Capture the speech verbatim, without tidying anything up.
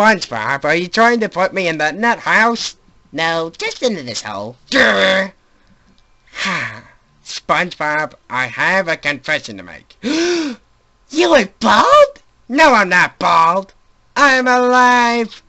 SpongeBob, are you trying to put me in the nut house? No, just into this hole. Grr. SpongeBob, I have a confession to make. You are bald? No, I'm not bald. I'm alive.